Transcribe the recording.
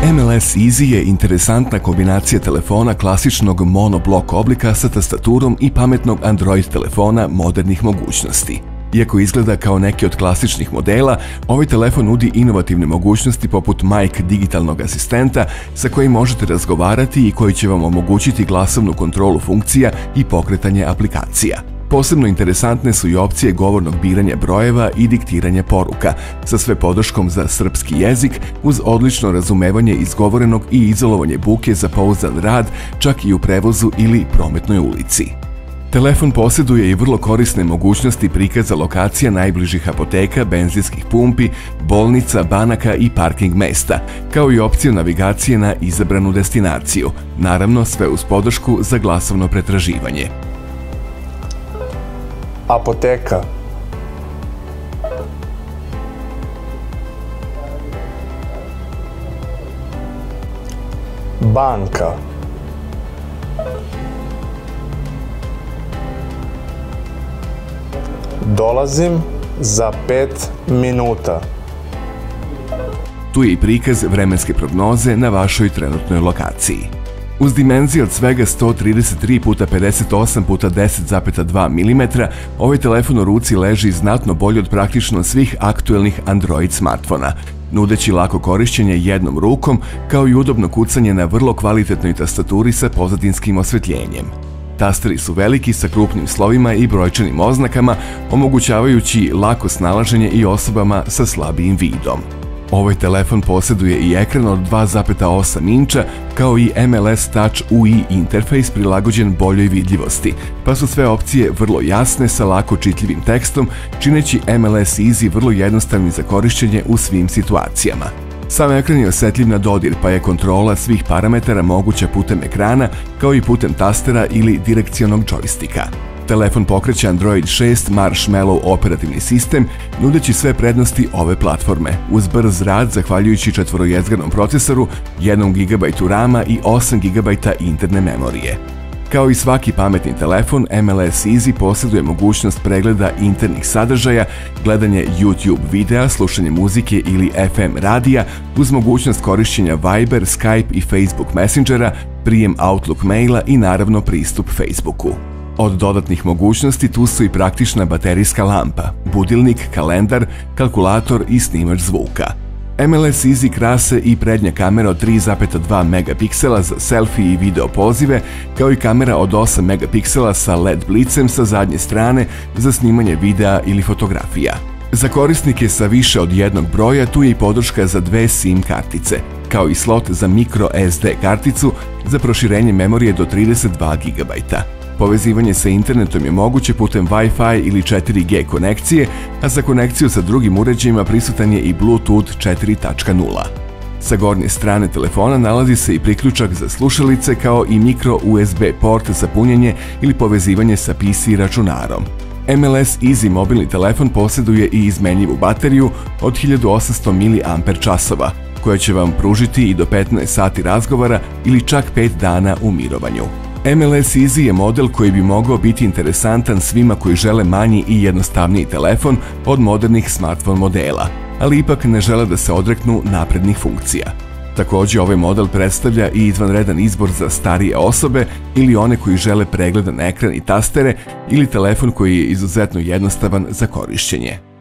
MLS Easy je interesantna kombinacija telefona klasičnog monoblok oblika sa tastaturom i pametnog Android telefona modernih mogućnosti. Iako izgleda kao neki od klasičnih modela, ovaj telefon nudi inovativne mogućnosti poput Mic digitalnog asistenta sa kojim možete razgovarati i koji će vam omogućiti glasovnu kontrolu funkcija i pokretanje aplikacija. Posebno interesantne su i opcije govornog biranja brojeva i diktiranja poruka, sa sve podrškom za srpski jezik uz odlično razumevanje izgovorenog i izolovanje buke za pouzdan rad čak i u prevozu ili prometnoj ulici. Telefon posjeduje i vrlo korisne mogućnosti prikaza lokacija najbližih apoteka, benzinskih pumpi, bolnica, banaka i parking mesta, kao i opciju navigacije na izabranu destinaciju, naravno sve uz podršku za glasovno pretraživanje. Apoteka. Banka. Dolazim za 5 minuta. Tu je i prikaz vremenske prognoze na vašoj trenutnoj lokaciji. Uz dimenzije od svega 133 x 58 x 10,2 mm, ovaj telefon u ruci leži znatno bolje od praktično svih aktuelnih Android smartfona, nudeći lako korišćenje jednom rukom, kao i udobno kucanje na vrlo kvalitetnoj tastaturi sa pozadinskim osvetljenjem. Tasteri su veliki sa krupnim slovima i brojčanim oznakama, omogućavajući lako snalaženje i osobama sa slabijim vidom. Ovaj telefon posjeduje i ekran od 2,8 inča, kao i MLS Touch UI interfejs prilagođen boljoj vidljivosti, pa su sve opcije vrlo jasne sa lako čitljivim tekstom, čineći MLS Easy vrlo jednostavnim za korišćenje u svim situacijama. Sam ekran je osjetljiv na dodir, pa je kontrola svih parametara moguća putem ekrana, kao i putem tastera ili direkcionog džojstika. Telefon pokreće Android 6 Marshmallow operativni sistem, nudeći sve prednosti ove platforme, uz brz rad zahvaljujući četvorojezgranom procesoru, 1 GB rama i 8 GB interne memorije. Kao i svaki pametni telefon, MLS Easy posjeduje mogućnost pregleda internih sadržaja, gledanje YouTube videa, slušanje muzike ili FM radija, uz mogućnost korišćenja Viber, Skype i Facebook Messengera, prijem Outlook maila i naravno pristup Facebooku. Od dodatnih mogućnosti tu su i praktična baterijska lampa, budilnik, kalendar, kalkulator i snimač zvuka. MLS Easy krase i prednja kamera od 3,2 megapiksela za selfie i video pozive, kao i kamera od 8 megapiksela sa LED blicem sa zadnje strane za snimanje videa ili fotografija. Za korisnike sa više od jednog broja tu je i podrška za 2 SIM kartice, kao i slot za micro SD karticu za proširenje memorije do 32 GB. Povezivanje sa internetom je moguće putem Wi-Fi ili 4G konekcije, a za konekciju sa drugim uređajima prisutan je i Bluetooth 4.0. Sa gornje strane telefona nalazi se i priključak za slušalice, kao i micro USB port za punjenje ili povezivanje sa PC računarom. MLS Easy mobilni telefon posjeduje i izmenjivu bateriju od 1800 mAh, koja će vam pružiti i do 15 sati razgovora ili čak 5 dana u mirovanju. MLS Easy je model koji bi mogao biti interesantan svima koji žele manji i jednostavniji telefon od modernih smartphone modela, ali ipak ne žele da se odreknu naprednih funkcija. Također, ovaj model predstavlja i izvanredan izbor za starije osobe ili one koji žele pregledan ekran i tastere ili telefon koji je izuzetno jednostavan za korišćenje.